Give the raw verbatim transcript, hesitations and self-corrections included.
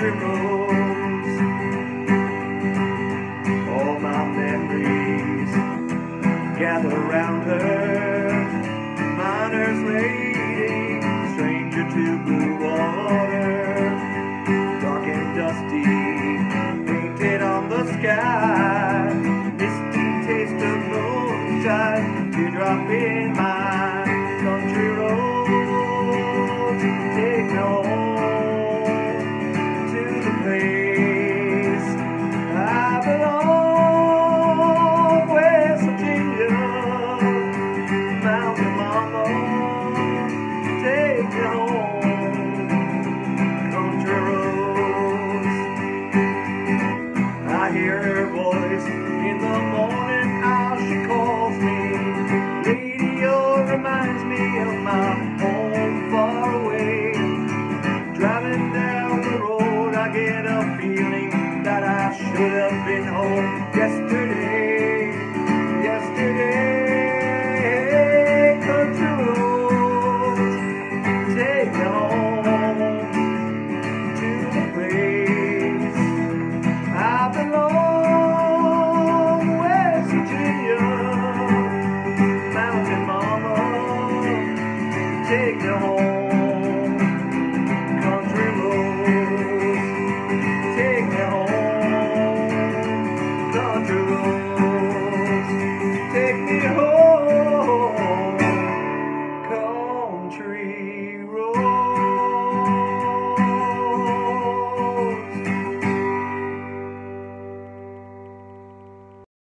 country roads. All my memories gather around her, miner's lady, stranger to blue water, dark and dusty, painted on the sky, misty taste of moonshine, teardrop in my country roads, take me home to the place I belong, West Virginia, Mountain Mama, take me home, country roads. I hear her voice in the morning, how she calls me. Radio reminds me of my home.